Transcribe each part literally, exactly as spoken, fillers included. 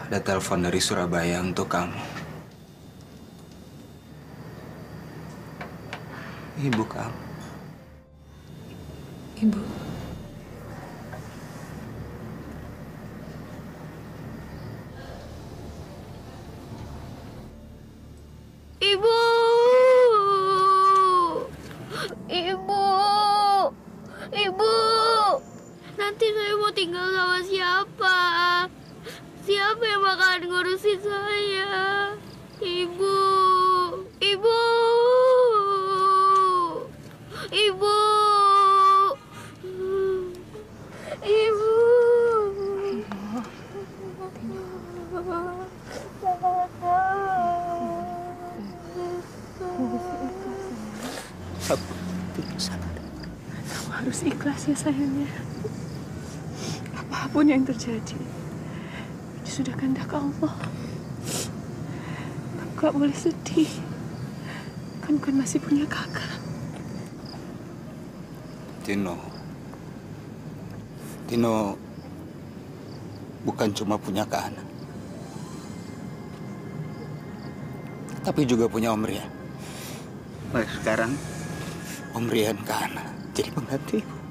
Ada telepon dari Surabaya untuk kamu. Ibu kamu. Ibu. Ibu. Ibu. Ibu. Nanti saya mau tinggal sama siapa? Siapa yang bakalan ngurusin saya? Ibu. Ibu. Ibu. Ibu. Kamu harus ikhlas ya sayangnya. Apapun yang terjadi, itu sudah kehendak Allah. Kamu gak boleh sedih. Kamu kan masih punya kakak. Tino. Tino bukan cuma punya Kana, tapi juga punya Om Rian. Nah, sekarang Om Rian Kana jadi pengganti ibu.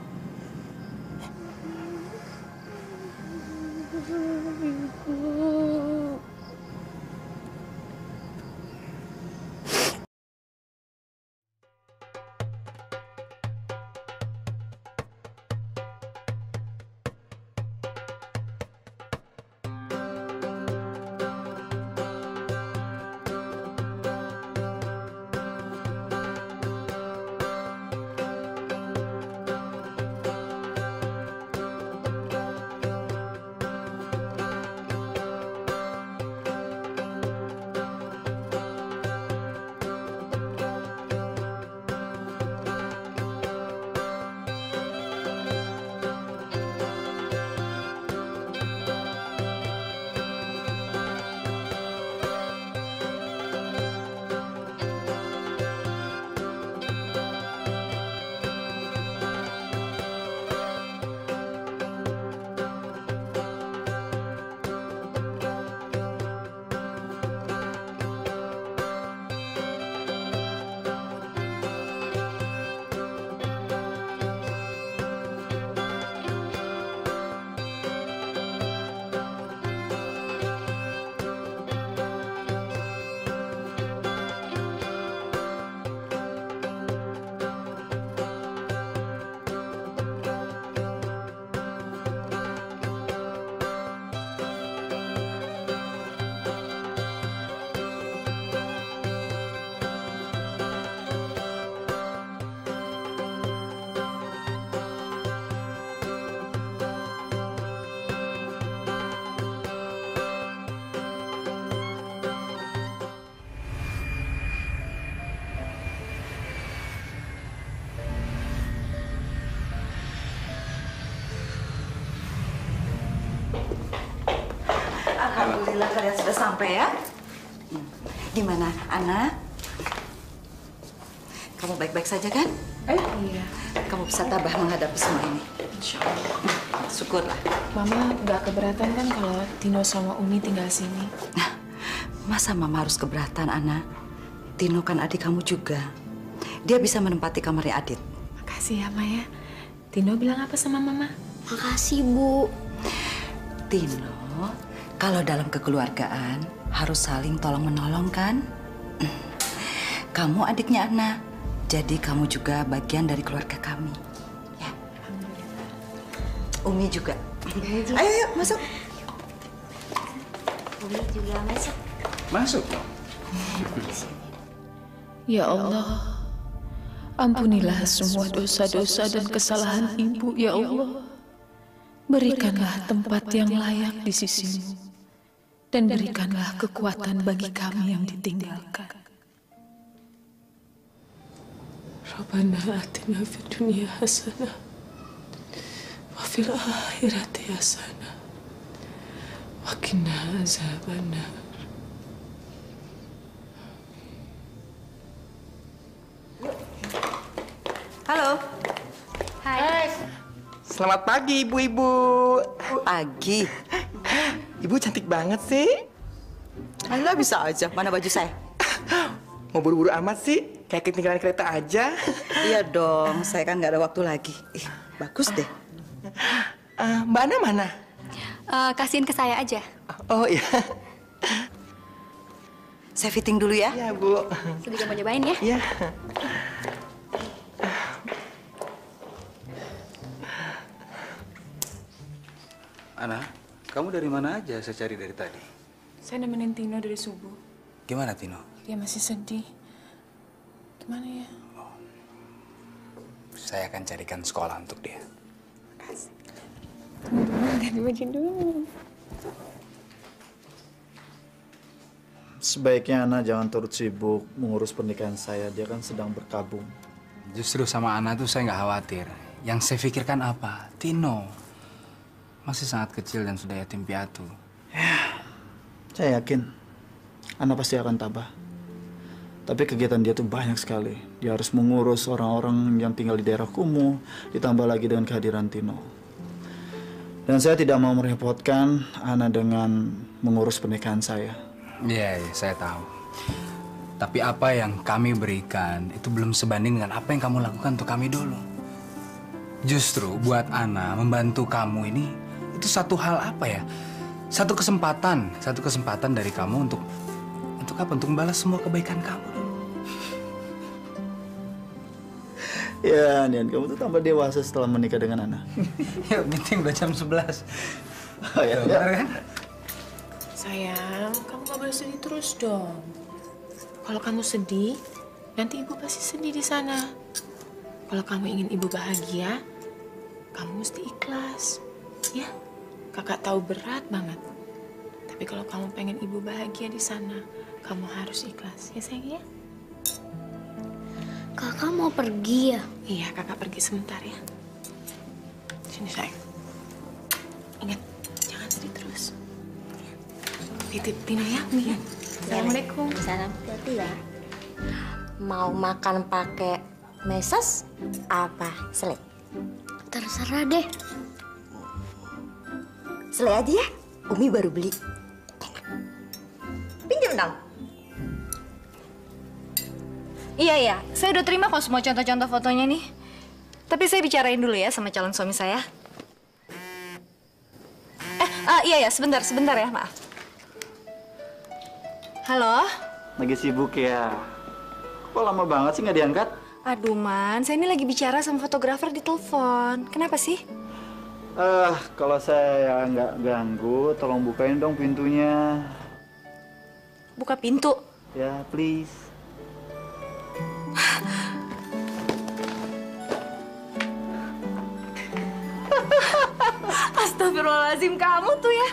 Alhamdulillah kalian sudah sampai ya. Gimana, Ana? Kamu baik-baik saja kan? Eh, iya. Kamu bisa tabah menghadapi semua ini. Insya Allah. Syukurlah. Mama nggak keberatan kan kalau Tino sama Umi tinggal sini? Nah, masa Mama harus keberatan, Ana? Tino kan adik kamu juga. Dia bisa menempati kamarnya Adit. Makasih ya, Maya. Tino bilang apa sama Mama? Makasih, Bu. Tino, kalau dalam kekeluargaan harus saling tolong-menolong kan? Kamu adiknya Ana, jadi kamu juga bagian dari keluarga kami. Ya. Umi juga. Ayo, ayo, masuk. Umi juga masuk. Masuk dong. Ya Allah, ampunilah semua dosa-dosa dan kesalahan Ibu, ya Allah. Berikanlah tempat yang layak di sisimu, dan berikanlah kekuatan bagi kami yang ditinggalkan. Rabbana atina fid dunya hasanah wa fil akhirati hasanah wa qina azabannar. Halo. Hai. Selamat pagi, ibu-ibu. Pagi. Ibu cantik banget sih. Anda bisa aja, mana baju saya? Mau buru-buru amat sih? Kayak ketinggalan kereta aja. Iya dong, saya kan nggak ada waktu lagi. Ih, bagus deh. Uh, Mbak Ana mana? Uh, kasihin ke saya aja. Oh iya. Saya fitting dulu ya. Iya, Bu. Saya juga mau nyobain ya. Iya. Ana, kamu dari mana aja? Saya cari dari tadi. Saya nemenin Tino dari subuh. Gimana, Tino? Dia masih sedih. Gimana ya? Saya akan carikan sekolah untuk dia. Tunggu dulu, ganti baju dulu. Sebaiknya Ana jangan turut sibuk mengurus pernikahan saya. Dia kan sedang berkabung. Justru sama Ana tuh saya nggak khawatir. Yang saya pikirkan apa? Tino. Masih sangat kecil dan sudah yatim piatu. Ya, saya yakin Ana pasti akan tabah. Tapi kegiatan dia tuh banyak sekali. Dia harus mengurus orang-orang yang tinggal di daerah kumuh, ditambah lagi dengan kehadiran Tino. Dan saya tidak mau merepotkan Ana dengan mengurus pernikahan saya. Iya, ya, saya tahu. Tapi apa yang kami berikan itu belum sebanding dengan apa yang kamu lakukan untuk kami dulu. Justru buat Ana membantu kamu ini itu satu hal apa ya? Satu kesempatan, satu kesempatan dari kamu untuk untuk apa? Untuk membalas semua kebaikan kamu. Ya, Nian, kamu tuh tambah dewasa setelah menikah dengan Ana. Ya, meeting udah jam sebelas. Oh, ya, ya. Kan? Sayang, kamu gak boleh sedih terus dong. Kalau kamu sedih, nanti ibu pasti sedih di sana. Kalau kamu ingin ibu bahagia, kamu mesti ikhlas. Ya, kakak tahu berat banget. Tapi kalau kamu pengen ibu bahagia di sana, kamu harus ikhlas. Ya sayang ya? Kakak mau pergi ya? Iya, kakak pergi sebentar ya. Sini sayang. Ingat, jangan sedih terus. Titip Tino ya, Nih. Assalamualaikum. Salam, hati ya. Mau makan pakai meses apa selai? Terserah deh. Selai aja ya, Umi baru beli. Pinjam dong. Iya, iya. Saya udah terima kok semua contoh-contoh fotonya nih. Tapi saya bicarain dulu ya sama calon suami saya. Eh, uh, iya ya, sebentar, sebentar ya, maaf. Halo? Lagi sibuk ya? Kok lama banget sih nggak diangkat? Aduh, Man. Saya ini lagi bicara sama fotografer di telepon. Kenapa sih? Eh, uh, kalau saya nggak ganggu, tolong bukain dong pintunya. Buka pintu. Ya, please. Astagfirullahaladzim, kamu tuh ya.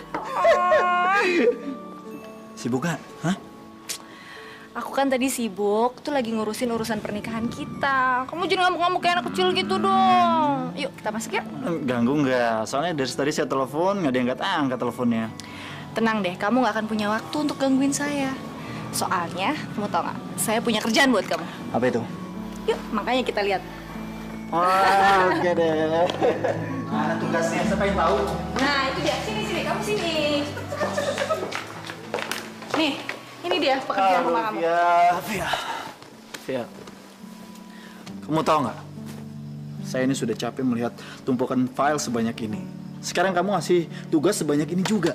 Sibuk nggak? Hah? Aku kan tadi sibuk, tuh lagi ngurusin urusan pernikahan kita. Kamu jangan ngamuk-ngamuk kayak anak kecil gitu dong. Yuk, kita masuk yuk. Ganggu nggak? Soalnya dari tadi saya telepon, nggak diangkat-angkat teleponnya. Tenang deh, kamu nggak akan punya waktu untuk gangguin saya. Soalnya, kamu tau nggak? Saya punya kerjaan buat kamu. Apa itu? Yuk, makanya kita lihat. Oh, oke deh. Mana tugasnya? Siapa yang tahu? Nah, itu dia. Sini, sini. Kamu sini. Nih, ini dia pekerjaan rumah kamu. Ya, Via. Via. Kamu tahu nggak? Saya ini sudah capek melihat tumpukan file sebanyak ini. Sekarang kamu ngasih tugas sebanyak ini juga.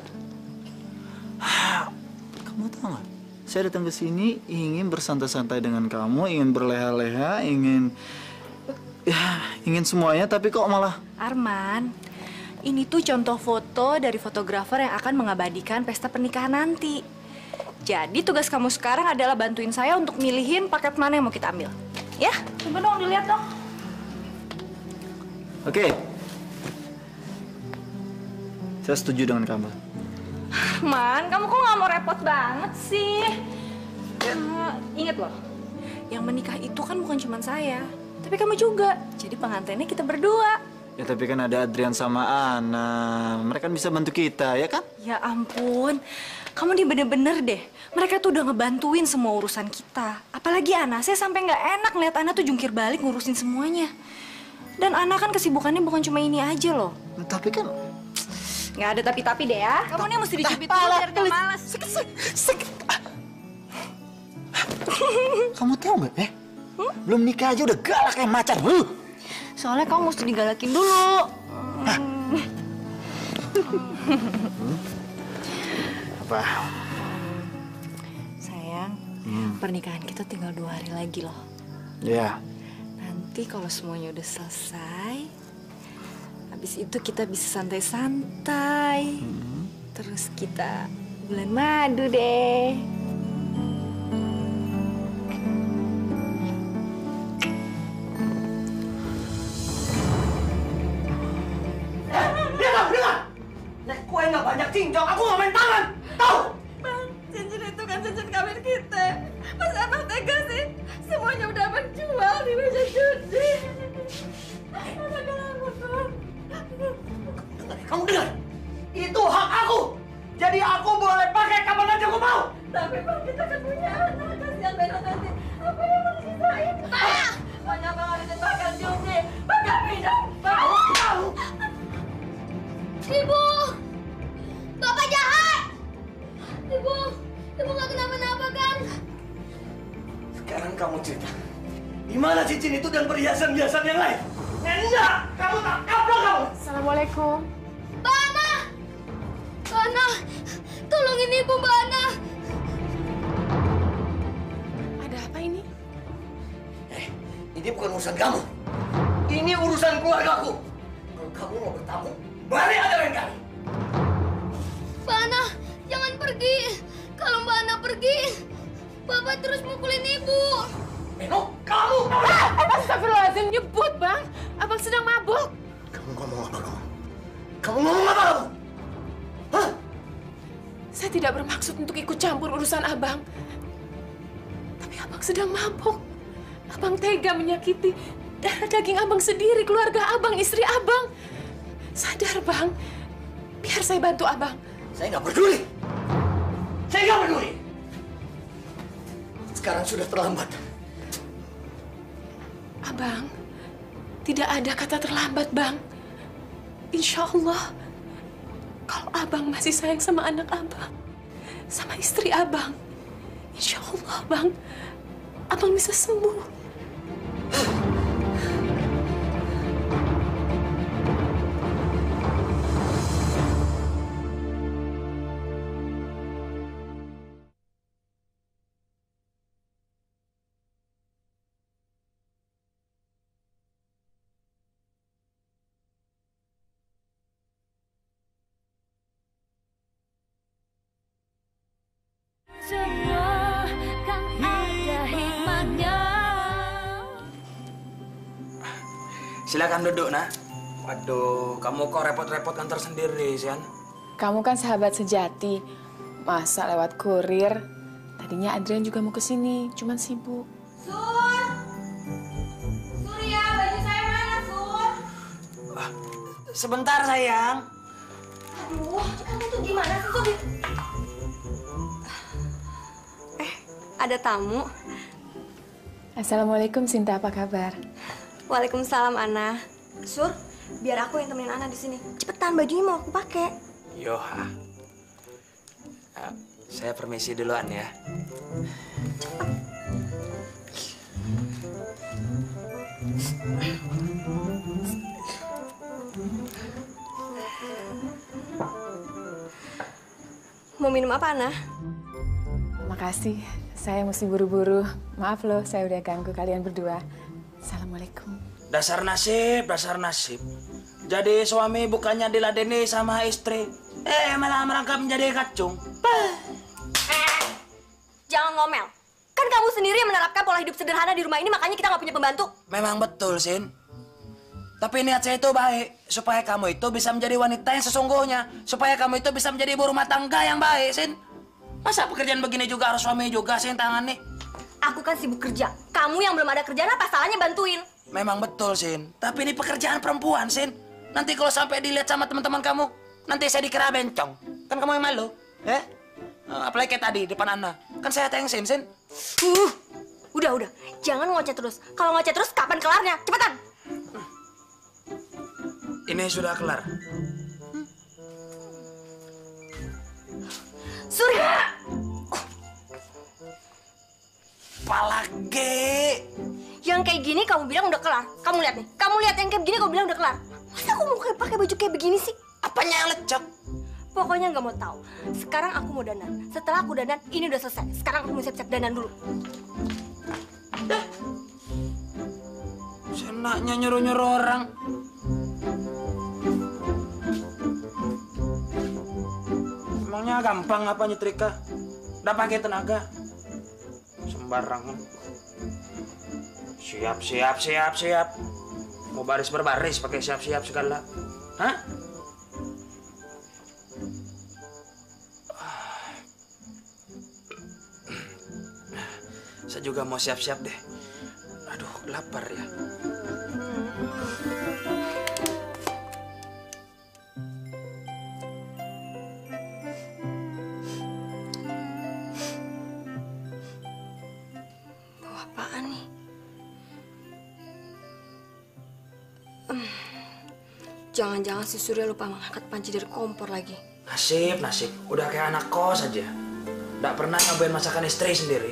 Kamu tahu nggak? Saya datang ke sini ingin bersantai-santai dengan kamu, ingin berleha-leha, ingin ya, ingin semuanya, tapi kok malah... Arman, ini tuh contoh foto dari fotografer yang akan mengabadikan pesta pernikahan nanti. Jadi tugas kamu sekarang adalah bantuin saya untuk milihin paket mana yang mau kita ambil. Ya, coba dong dilihat dong. Oke. Saya setuju dengan kamu. Man, kamu kok nggak mau repot banget sih? Uh, ingat loh, yang menikah itu kan bukan cuma saya, tapi kamu juga. Jadi pengantinnya kita berdua. Ya tapi kan ada Adrian sama Ana. Mereka kan bisa bantu kita, ya kan? Ya ampun, kamu nih bener-bener deh. Mereka tuh udah ngebantuin semua urusan kita. Apalagi Ana, saya sampai nggak enak ngeliat Ana tuh jungkir balik ngurusin semuanya. Dan Ana kan kesibukannya bukan cuma ini aja loh. Tapi kan Nggak ada tapi-tapi deh ya. Kamu nih mesti dicubit dulu biar nggak males. Sakit, sakit. Kamu tahu nggak, eh? Hmm? Belum nikah aja udah galak kayak macan. Huh. Soalnya kamu mesti digalakin dulu. Hmm. Apa? Sayang, hmm. pernikahan kita tinggal dua hari lagi loh. Iya. Yeah. Nanti kalau semuanya udah selesai, habis itu kita bisa santai-santai. Hmm. Terus kita bulan madu deh. Kue nggak banyak cincong, aku nggak main tangan, tahu? Bang, cincin itu kan cincin kawin kita. Mas Abang tega sih, semuanya udah Abang jual di meja judi. Anak aku tuh. Kamu dengar? Itu hak aku. Jadi aku boleh pakai kapan aja aku mau. Tapi Bang, kita kan punya anak, kasihan Bella nanti. Apa yang mau disisain? Ah! Banyak banget itu makan judi, makan minum, bang. Ibu! Bapak jahat! Ibu! Ibu nggak kenapa-napa kan? Sekarang kamu cerita. Di mana cincin itu dan perhiasan-perhiasan yang lain? Enggak! Kamu tak kapok kamu! Assalamualaikum. Mbak Ana! Mbak Ana! Tolongin Ibu, Mbak Ana! Ada apa ini? Eh, ini bukan urusan kamu. Ini urusan keluargaku. Kalau kamu mau bertamu, balik aja lain kali. Mbak Ana, jangan pergi. Kalau Mbak Ana pergi, Bapak terus mukulin Ibu. Meno, kamu! Astagfirullahaladzim, nyebut, Bang. Abang sedang mabuk. Kamu ngomong apa kamu? Kamu ngomong apa kamu? Hah? Saya tidak bermaksud untuk ikut campur urusan Abang. Tapi Abang sedang mabuk. Abang tega menyakiti darah daging Abang sendiri, keluarga Abang, istri Abang. Sadar, Bang. Biar saya bantu Abang. Saya nggak peduli. Saya nggak peduli. Sekarang sudah terlambat. Abang, tidak ada kata terlambat, Bang. Insya Allah, kalau Abang masih sayang sama anak Abang, sama istri Abang, insya Allah, Bang, Abang bisa sembuh. Silakan duduk, nak. Waduh, kamu kok repot-repot kantor sendiri, Sian? Kamu kan sahabat sejati. Masa lewat kurir? Tadinya Adrian juga mau kesini, cuman sibuk. Sur! Sur ya, baju saya mana, Sur? Ah, sebentar, sayang. Aduh, kamu tuh gimana sih, Sur? Eh, ada tamu. Assalamualaikum, Sinta, apa kabar? Waalaikumsalam, Ana. Sur, biar aku yang temenin Ana di sini. Cepetan, bajunya mau aku pakai. Yoha. Uh, saya permisi duluan ya. Mau minum apa, Ana? Makasih, saya mesti buru-buru. Maaf loh, saya udah ganggu kalian berdua. Assalamualaikum. Dasar nasib, dasar nasib. Jadi suami bukannya diladeni sama istri, eh malah merangkap menjadi kacung. Eh, jangan ngomel. Kan kamu sendiri yang menerapkan pola hidup sederhana di rumah ini, makanya kita nggak punya pembantu. Memang betul, Sin. Tapi niat saya itu baik, supaya kamu itu bisa menjadi wanita yang sesungguhnya, supaya kamu itu bisa menjadi ibu rumah tangga yang baik, Sin. Masa pekerjaan begini juga harus suami juga, Sin, tangani? Aku kan sibuk kerja. Kamu yang belum ada kerjaan, apa salahnya bantuin? Memang betul, Sin. Tapi ini pekerjaan perempuan, Sin. Nanti kalau sampai dilihat sama teman-teman kamu, nanti saya dikira bencong. Kan kamu yang malu, eh? Apalagi kayak tadi, depan Ana. Kan saya tengsin, Sin. Uh, udah, udah. Jangan ngoceh terus. Kalau ngoceh terus, kapan kelarnya? Cepetan! Ini sudah kelar. begini kamu bilang udah kelar. Kamu lihat nih, kamu lihat yang kayak begini kamu bilang udah kelar. Masa aku mau pakai baju kayak begini sih? Apanya yang lecek? Pokoknya nggak mau tahu. Sekarang aku mau dandan. Setelah aku dandan, ini udah selesai. Sekarang aku mau siap-siap dandan dulu. Senaknya nyuruh-nyuruh orang. Emangnya gampang apa nyetrika? Udah pakai tenaga. Sembarangan. Siap, siap, siap, siap. Mau baris berbaris pakai siap-siap segala. Hah? Saya juga mau siap-siap deh. Aduh, lapar ya. Bawa apaan nih? Hmm. Jangan-jangan si Surya lupa mengangkat panci dari kompor lagi. Nasib, nasib. Udah kayak anak kos aja. Nggak pernah nyobain masakan istri sendiri.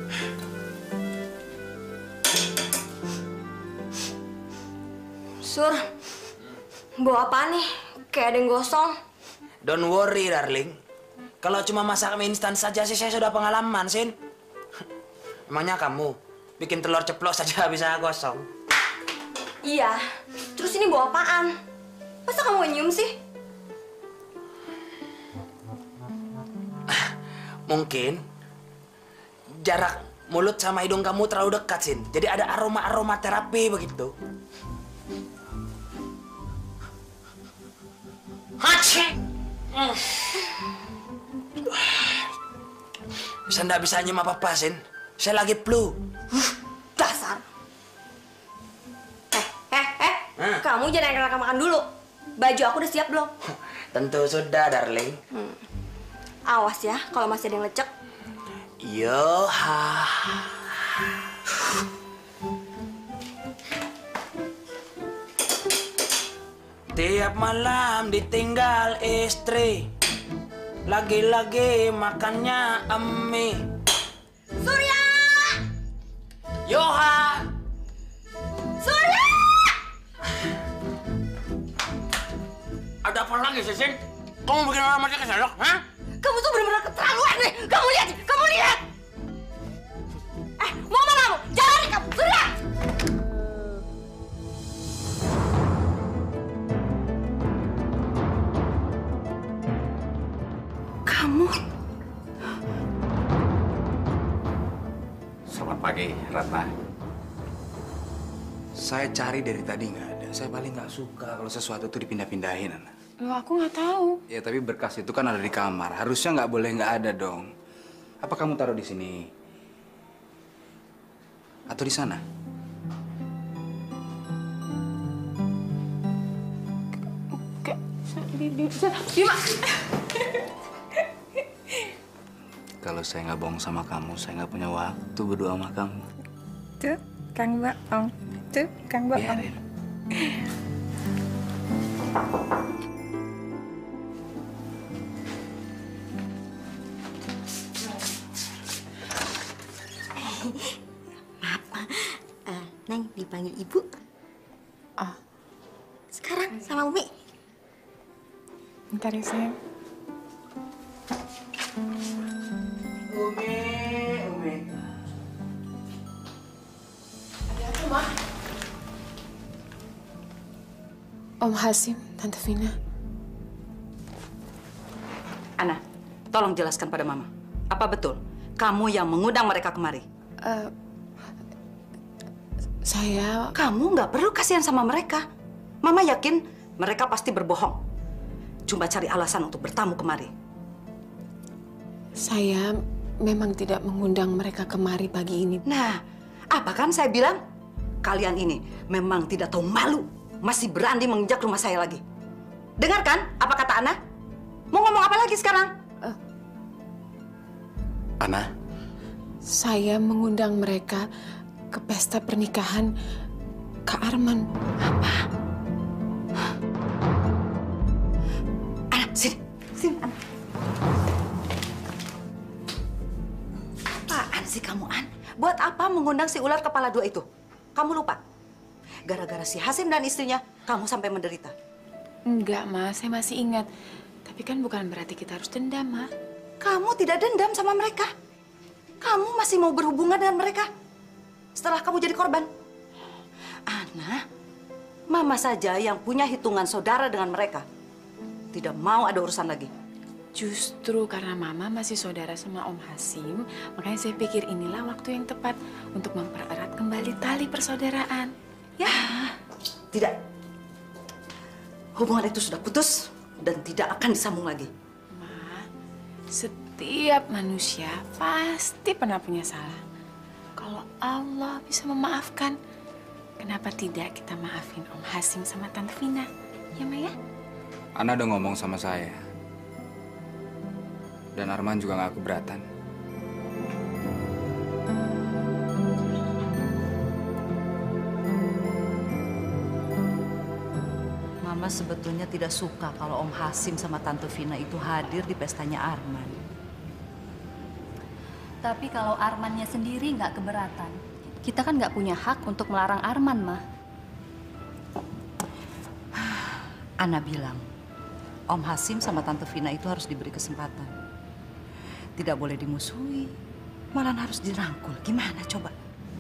Sur, bawa apa nih? Kayak ada yang gosong. Don't worry, darling. Kalau cuma masak mie instan saja sih saya sudah pengalaman, Sin. Emangnya kamu bikin telur ceplos saja bisa gosong? Iya. Terus ini bawa apaan? Masa kamu gak nyium sih? Mungkin jarak mulut sama hidung kamu terlalu dekat, Sin. Jadi ada aroma-aroma terapi begitu. Hachi! Mm. Saya nggak bisa nyium apa-apa, Sin. Saya lagi flu. Dasar. Eh, eh, eh. Hmm. Kamu jangan enak makan dulu. Baju aku udah siap belum? Tentu sudah, darling. Hmm. Awas ya, kalau masih ada yang lecek. Yo, ha. Tiap malam ditinggal istri, lagi-lagi makannya emi. Surya! Yoha! Surya! Ada apa lagi sih, Sin? Kamu bikin orang mati keselok, hah? Kamu tuh benar-benar keterlaluan nih. Kamu lihat, kamu lihat. Eh, mau mana kamu? Jangan nih kamu, Surya! Kamu? Selamat pagi, Ratna. Saya cari dari tadi nggak ada. Saya paling nggak suka kalau sesuatu itu dipindah-pindahin, Ana. Loh, aku nggak tahu. Ya, tapi berkas itu kan ada di kamar. Harusnya nggak boleh nggak ada dong. Apa kamu taruh di sini? Atau di sana? Kayak di di sana. Bima. Kalau saya nggak bohong sama kamu, saya nggak punya waktu berdua sama kamu. Tuh, Kang Baong. Tuh, Kang Baong. Biarin. Maaf, uh, Neng dipanggil Ibu. Ah, Sekarang sama Umi. bentar ya, sayang. Umi, Umi. Ada apa, Ma? Om Hasim, Tante Vina. Ana, tolong jelaskan pada Mama. Apa betul kamu yang mengundang mereka kemari? Uh, saya... Kamu nggak perlu kasihan sama mereka. Mama yakin mereka pasti berbohong. Cuma cari alasan untuk bertamu kemari. Saya memang tidak mengundang mereka kemari pagi ini. Nah, apa kan saya bilang? Kalian ini memang tidak tahu malu. Masih berani menginjak rumah saya lagi. Dengarkan apa kata Ana? Mau ngomong apa lagi sekarang? Uh, Ana? Saya mengundang mereka ke pesta pernikahan Kak Arman. Apa? Ana, sini. Sini, Ana. Apaan sih kamu, An? Buat apa mengundang si ular kepala dua itu? Kamu lupa? Gara-gara si Hasim dan istrinya, kamu sampai menderita. Enggak, Ma. Saya masih ingat. Tapi kan bukan berarti kita harus dendam, Ma. Kamu tidak dendam sama mereka. Kamu masih mau berhubungan dengan mereka setelah kamu jadi korban. Ana, Mama saja yang punya hitungan saudara dengan mereka. Tidak mau ada urusan lagi. Justru karena Mama masih saudara sama Om Hasim, makanya saya pikir inilah waktu yang tepat untuk mempererat kembali tali persaudaraan. Ya, tidak. Hubungan itu sudah putus dan tidak akan disambung lagi. Ma, setiap manusia pasti pernah punya salah. Kalau Allah bisa memaafkan, kenapa tidak kita maafin Om Hasim sama Tante Vina? Ya, Ma ya? Ana udah ngomong sama saya. Dan Arman juga gak keberatan. Mama sebetulnya tidak suka kalau Om Hasim sama Tante Vina itu hadir di pestanya Arman. Tapi kalau Armannya sendiri nggak keberatan, kita kan nggak punya hak untuk melarang Arman, Ma. Ana bilang, Om Hasim sama Tante Vina itu harus diberi kesempatan. Tidak boleh dimusuhi, malah harus dirangkul. Gimana coba?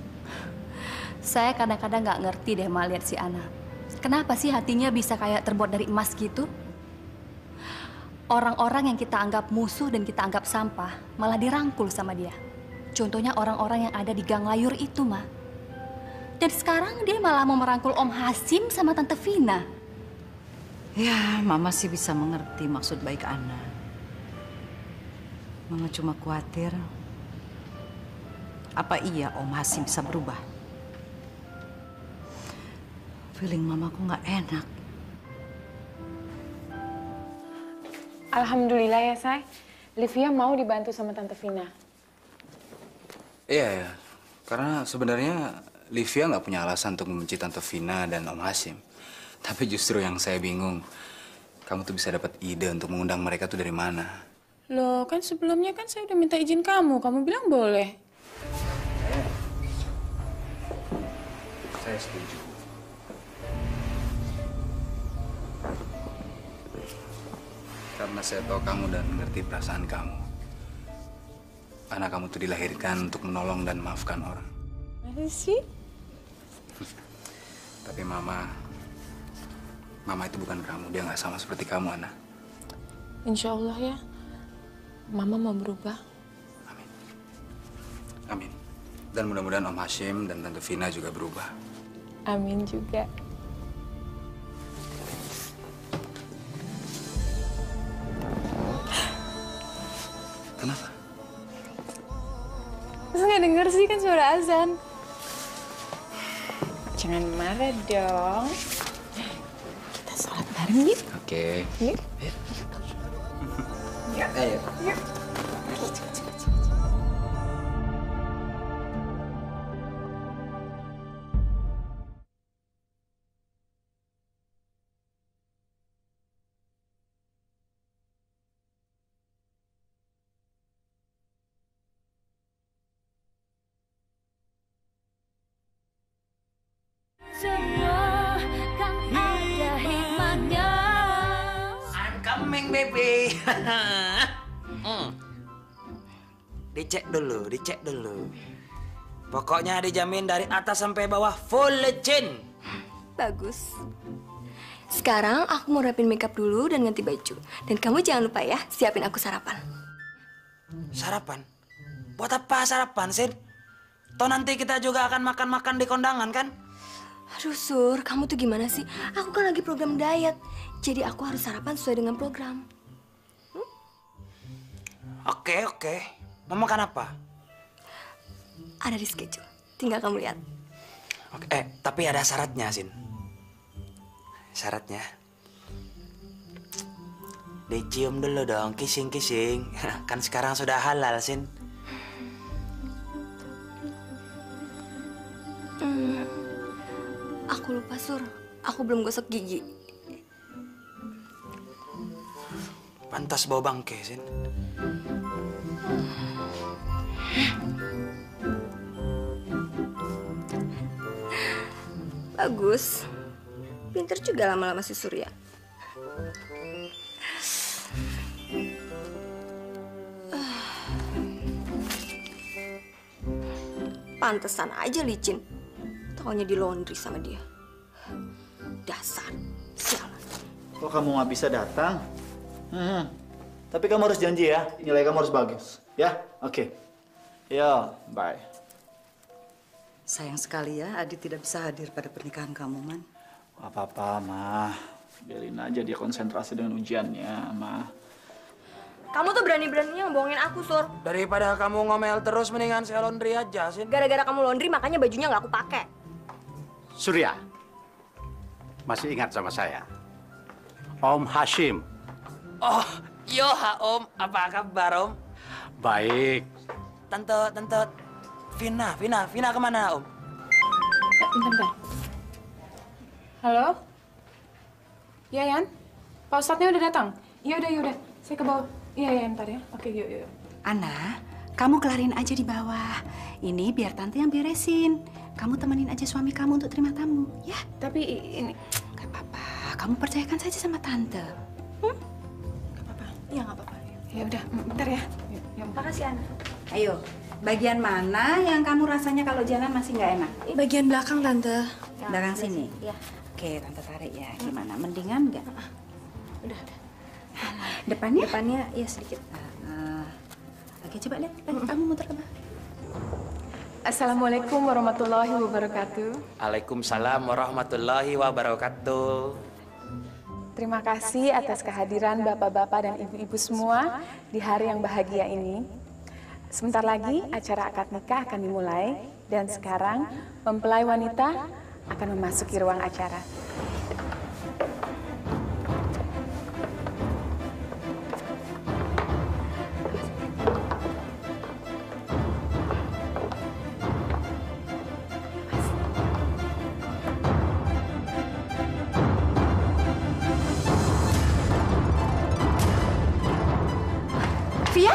Saya kadang-kadang nggak ngerti deh, Ma, lihat si Ana. Kenapa sih hatinya bisa kayak terbuat dari emas gitu? Orang-orang yang kita anggap musuh dan kita anggap sampah malah dirangkul sama dia. Contohnya orang-orang yang ada di Gang Layur itu, Ma. Dan sekarang dia malah mau merangkul Om Hasim sama Tante Vina. Ya, Mama sih bisa mengerti maksud baik Ana. Mama cuma khawatir, apa iya Om Hasim bisa berubah? Feeling Mama kok nggak enak. Alhamdulillah ya, Say. Livia mau dibantu sama Tante Vina. Iya, ya. Karena sebenarnya Livia nggak punya alasan untuk membenci Tante Vina dan Om Hasim. Tapi justru yang saya bingung, kamu tuh bisa dapat ide untuk mengundang mereka tuh dari mana? Loh, kan sebelumnya kan saya udah minta izin kamu. Kamu bilang boleh. Saya setuju. Karena saya tahu kamu dan mengerti perasaan kamu. Anak kamu tuh dilahirkan untuk menolong dan memaafkan orang. Masa sih? Tapi Mama, Mama itu bukan kamu. Dia nggak sama seperti kamu, Ana. Insya Allah ya. Mama mau berubah. Amin. Amin. Dan mudah-mudahan Om Hasim dan Tante Vina juga berubah. Amin juga. Kenapa? Masa nggak denger sih, kan suara azan. Jangan marah dong. Kita sholat bareng yuk. Oke. Yuk. Ya, ayo. Yuk. Semua kan ada hikmahnya. I'm coming, baby. hmm. Dicek dulu, dicek dulu. Pokoknya dijamin dari atas sampai bawah full legend. Bagus. Sekarang aku mau rapin makeup dulu dan ganti baju. Dan kamu jangan lupa ya, siapin aku sarapan. Sarapan? Buat apa sarapan, Sin? Toh nanti kita juga akan makan-makan di kondangan, kan? Aduh, Sur, kamu tuh gimana sih? Aku kan lagi program diet. Jadi aku harus sarapan sesuai dengan program. Hmm? Oke, oke. Mau makan apa? Ada di schedule. Tinggal kamu lihat. Oke, eh, tapi ada syaratnya, Sin. Syaratnya. Dicium dulu dong, kissing-kissing. Kan sekarang sudah halal, Sin. Hmm. Aku lupa, Sur. Aku belum gosok gigi. Pantas bau bangke, Sin. Bagus. Pinter juga lama-lama si Surya. Pantesan aja licin. Taunya di laundry sama dia. Dasar. Sialan. Kok kamu nggak bisa datang? Hmm. Tapi kamu harus janji ya, nilai kamu harus bagus. Ya? Oke. Okay. Ya, bye. Sayang sekali ya, Adi tidak bisa hadir pada pernikahan kamu, Man. Gak apa-apa, Ma. Biarin aja dia konsentrasi dengan ujiannya, Ma. Kamu tuh berani-beraninya ngebohongin aku, Sur. Daripada kamu ngomel terus, mendingan saya laundry aja, Sin. Gara-gara kamu laundry, makanya bajunya nggak aku pakai. Surya, masih ingat sama saya? Om Hashim. Oh, yo ha Om. Apa kabar, Om? Baik. Tante, Tante Vina, Vina, Vina kemana, Om? Bentar, bentar. Halo? Iya, Yan? Pak Ustadznya udah datang? Iya, udah, iya, udah. Saya ke bawah. Iya, iya, ntar ya. Oke, yuk, yuk. Ana, kamu kelarin aja di bawah. Ini biar tante yang beresin. Kamu temenin aja suami kamu untuk terima tamu, ya? Tapi ini... Gak apa-apa, kamu percayakan saja sama tante. Hmm? Gak apa-apa. Iya, gak apa-apa. Ya udah, bentar ya. Yuk, yuk. Makasih, Ana. Ayo, bagian mana yang kamu rasanya kalau jalan masih nggak enak? Bagian belakang, Tante. Belakang sini? Iya. Oke, tante tarik ya. Gimana? Mendingan nggak? Udah, udah. Depannya? Depannya, ya sedikit. Uh, Oke, coba lihat. Eh, kamu muter ke bawah. Assalamualaikum warahmatullahi wabarakatuh. Waalaikumsalam warahmatullahi wabarakatuh. Terima kasih atas kehadiran bapak-bapak dan ibu-ibu semua di hari yang bahagia ini. Sebentar lagi acara akad nikah akan dimulai dan sekarang mempelai wanita akan memasuki ruang acara. Via?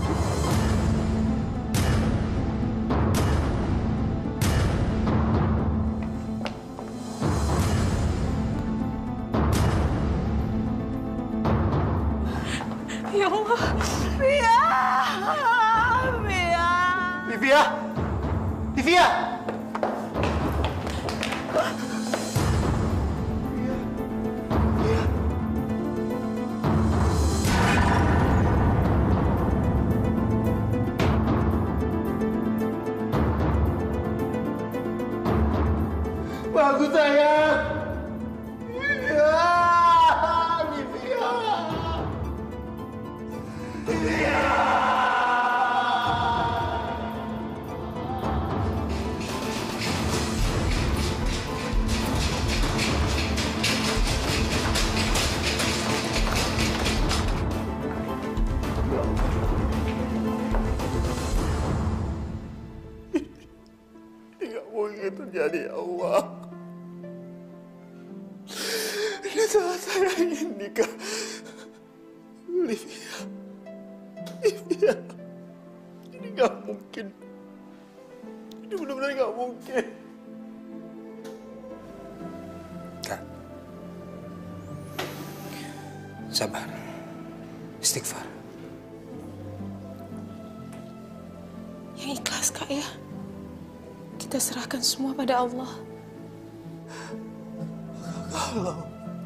Ya Allah, Via, Via. Livia! Livia! Bagus sayang. Ya, Livia. Livia. Ini gak mungkin terjadi, ya Allah. Ini saat saya ingin nikah. Livia. Livia. Ini gak mungkin. Ini benar-benar gak mungkin. Kak. Sabar. Istighfar. Yang ikhlas, Kak, ya. Kita serahkan semua pada Allah. Kalau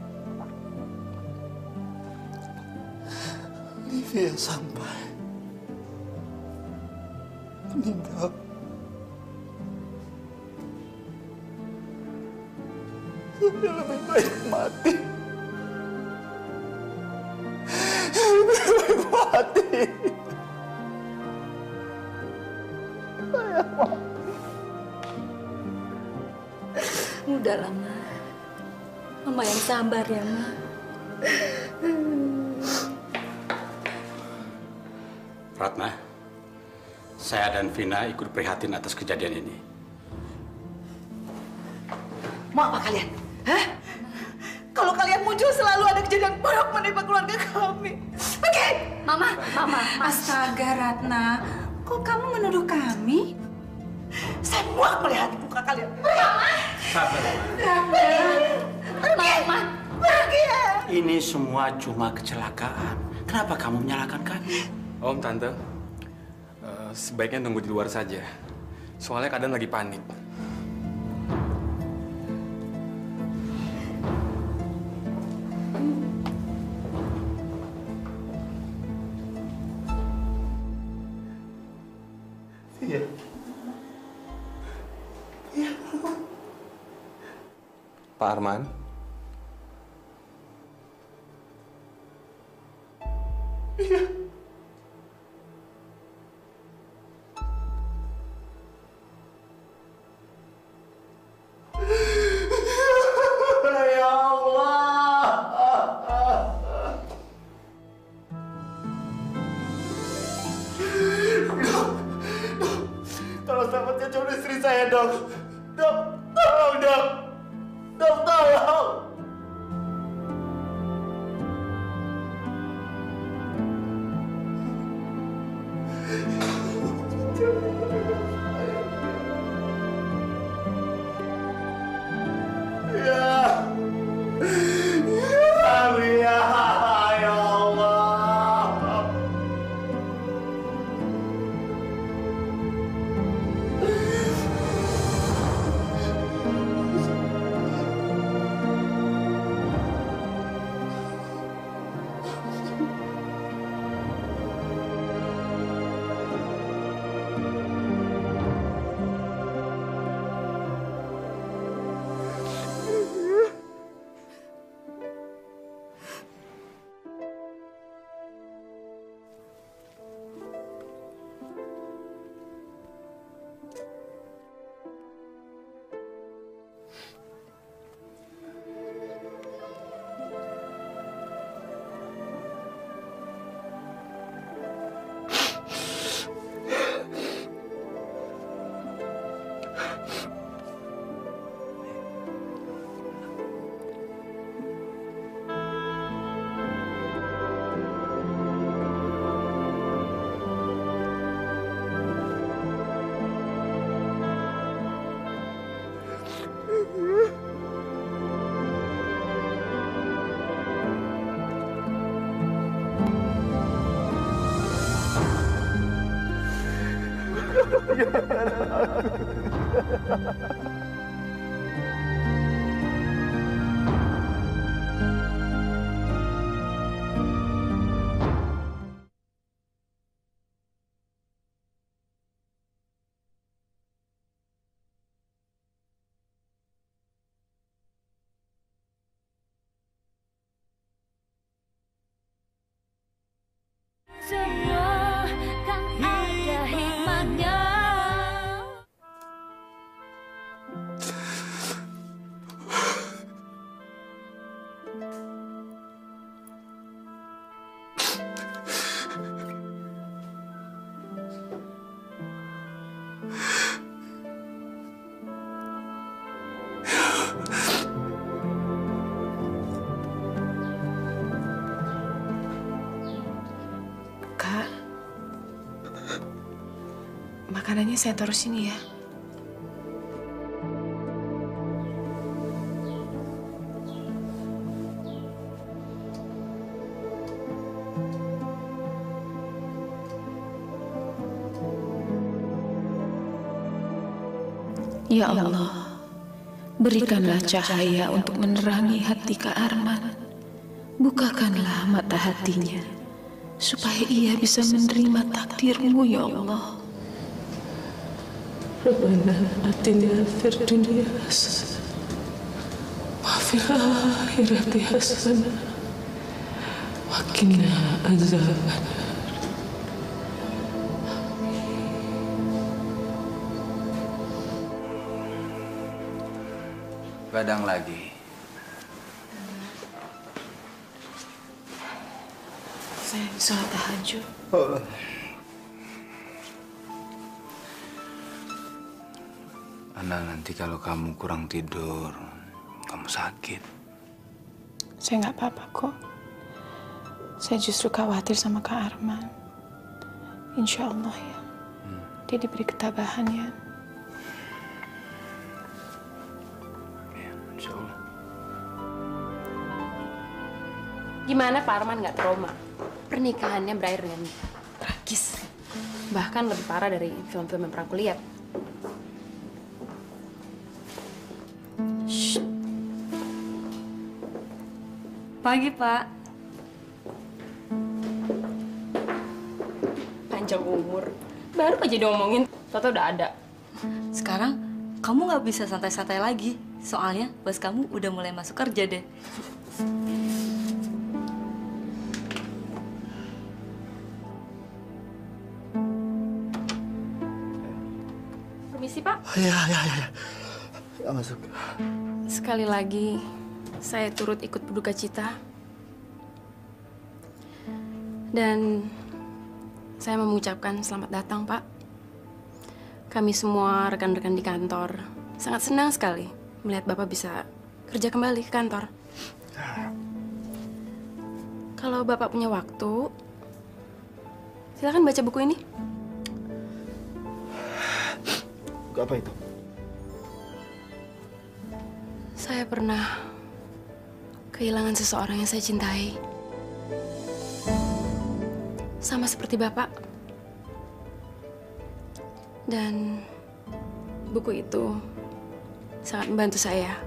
Livia sampai meninggal, saya lebih baik mati. Lebih baik mati. Saya mati. Udahlah, Ma. Mama yang sabar ya, Ma. Ratna, saya dan Vina ikut prihatin atas kejadian ini. Mau apa kalian? Hah? Kalau kalian muncul selalu ada kejadian buruk menimpa keluarga kami. Oke? Mama, Mama, Astaga, Ratna. Kok kamu menuduh kami? Saya muak melihat muka terserah kalian. Sabar, Pergi! Pergi! ini semua cuma kecelakaan. Kenapa kamu menyalahkan kami? Om, Tante, uh, sebaiknya tunggu di luar saja. Soalnya keadaan lagi panik. Iya. Iya. Pak Arman? Iya. Ya Allah. Dok, dok, tolong selamatkan calon istri saya, dok. Dok, tolong, dok. Dok, tolong. Ya. Ya, ya Allah. Semua kan ada hikmahnya. Kak, makanannya saya taruh sini ya. Ya Allah, berikanlah cahaya untuk menerangi hati Kak Arman. Bukakanlah mata hatinya, supaya ia bisa menerima takdir-Mu, ya Allah. Rabbana atina fid dunya hasanah wa fil akhirati hasanah wa qina adzabannar. Kadang lagi. Saya sholat tahajud. Oh. Ana, nanti kalau kamu kurang tidur, kamu sakit. Saya nggak apa-apa kok. Saya justru khawatir sama Kak Arman. Insya Allah ya. Hmm. Dia diberi ketabahan ya. Gimana Pak Arman nggak trauma? Pernikahannya berakhir dengan tragis. Bahkan lebih parah dari film-film yang pernah aku lihat. Shh. Pagi, Pak. Panjang umur. Baru aja diomongin, toto udah ada. Sekarang kamu nggak bisa santai-santai lagi. Soalnya bos kamu udah mulai masuk kerja deh. Permisi, Pak. Ya, ya, ya, ya. Ya, masuk. Sekali lagi, saya turut ikut berduka cita. Dan saya mengucapkan selamat datang, Pak. Kami semua rekan-rekan di kantor sangat senang sekali melihat Bapak bisa kerja kembali ke kantor. Kalau Bapak punya waktu, silakan baca buku ini. Apa itu? Saya pernah kehilangan seseorang yang saya cintai. Sama seperti Bapak. Dan buku itu sangat membantu saya.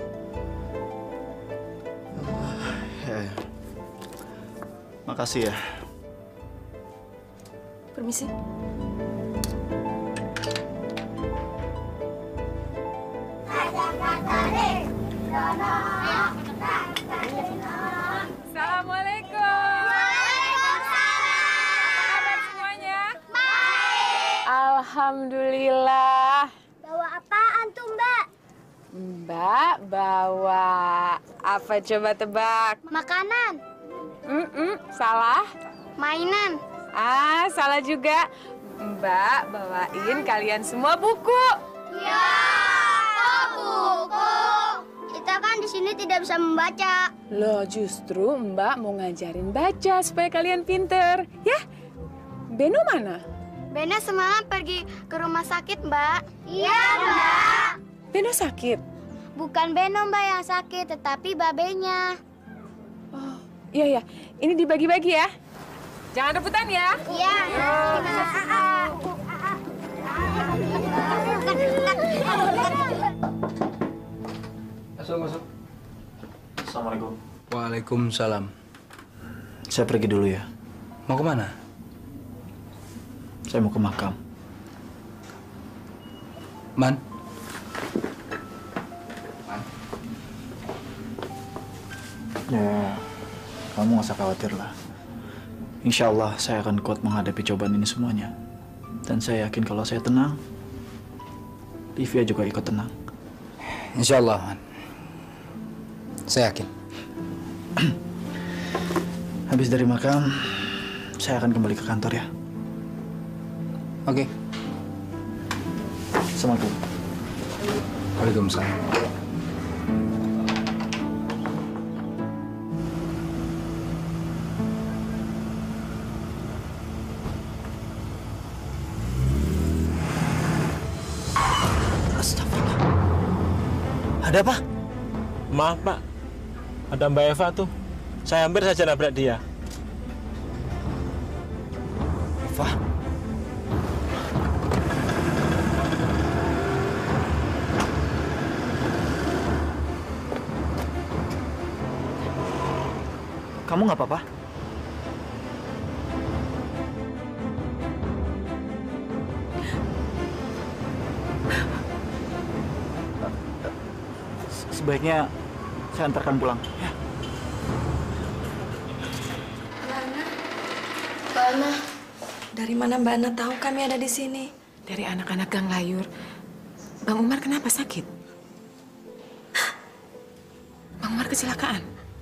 Ya, ya. Makasih ya. Permisi. Assalamualaikum. Waalaikumsalam. Apa kabar semuanya? Baik. Alhamdulillah. Bawa apaan tuh, Mbak? Mbak bawa apa coba tebak? Makanan. Mm-mm, salah. Mainan. Ah, salah juga. Mbak bawain kalian semua buku. Ya, kok buku? Kita kan di sini tidak bisa membaca. Loh, justru Mbak mau ngajarin baca supaya kalian pinter. Ya, Beno mana? Beno semalam pergi ke rumah sakit, Mbak. Iya, Mbak. Beno sakit? Bukan Beno, Mbak, yang sakit, tetapi babenya. Oh, iya, iya. Ini dibagi-bagi ya. Jangan rebutan ya. Iya. Masuk, masuk. Assalamualaikum. Waalaikumsalam. Saya pergi dulu ya. Mau kemana? Saya mau ke makam. Man? Ya, kamu nggak usah khawatir lah. Insya Allah saya akan kuat menghadapi cobaan ini semuanya. Dan saya yakin kalau saya tenang, Livia juga ikut tenang. Insya Allah, Man. Saya yakin. Habis dari makam, saya akan kembali ke kantor ya. Oke. Assalamualaikum. Waalaikumsalam. Astagfirullah. Ada apa? Maaf, Pak. Ada Mbak Eva tuh. Saya hampir saja nabrak dia. Eva? Kamu nggak apa-apa? Sebaiknya saya antarkan pulang. Ya. Mbak Ana, dari mana Mbak Ana tahu kami ada di sini? Dari anak-anak Gang Layur. Bang Umar kenapa sakit? Bang Umar kecelakaan?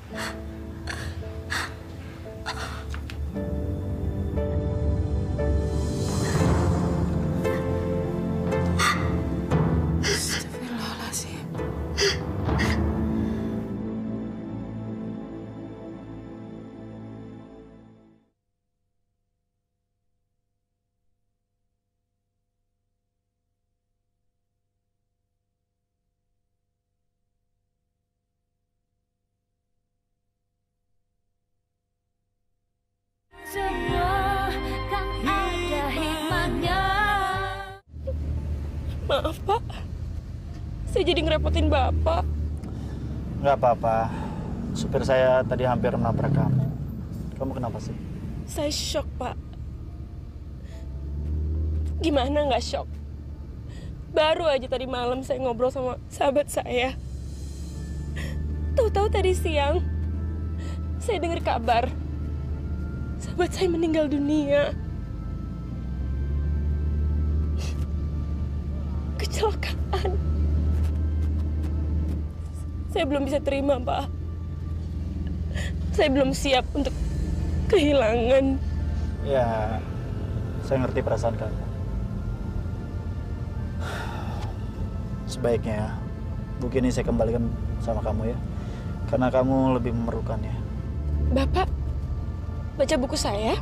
Astagfirullahaladzim. Maaf, Pak. Saya jadi ngerepotin Bapak. Nggak apa-apa. Supir saya tadi hampir menabrak kamu. Kamu kenapa sih? Saya shock, Pak. Gimana nggak shock? Baru aja tadi malam saya ngobrol sama sahabat saya. Tahu-tahu tadi siang, saya dengar kabar sahabat saya meninggal dunia. Kecelakaan. Saya belum bisa terima, Pak. Saya belum siap untuk kehilangan. Ya, saya ngerti perasaan kamu. Sebaiknya buku ini saya kembalikan sama kamu ya. Karena kamu lebih memerlukannya. Bapak, baca buku saya?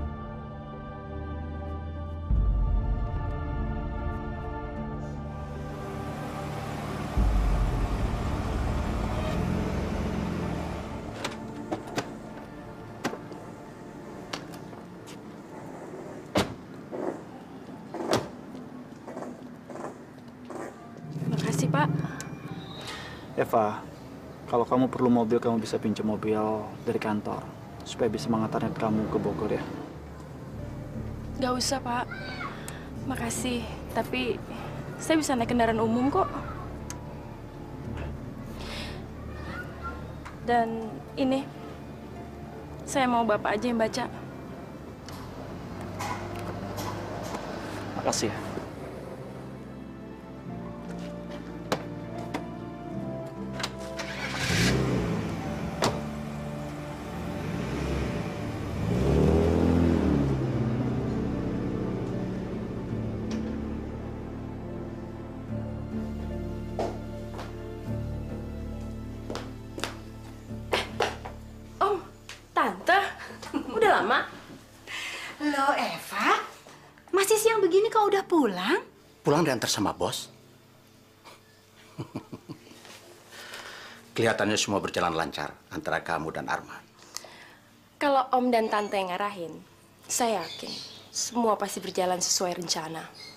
Makasih, Pak. Eva, kalau kamu perlu mobil, kamu bisa pinjam mobil dari kantor supaya bisa mengantarkan kamu ke Bogor ya. Gak usah, Pak. Makasih, tapi saya bisa naik kendaraan umum kok. Dan ini, saya mau Bapak aja yang baca. Makasih ya. Tante, udah lama? Loh, Eva, masih siang begini kau udah pulang? Pulang diantar sama bos. Kelihatannya semua berjalan lancar antara kamu dan Arman. Kalau Om dan Tante yang ngarahin, saya yakin semua pasti berjalan sesuai rencana.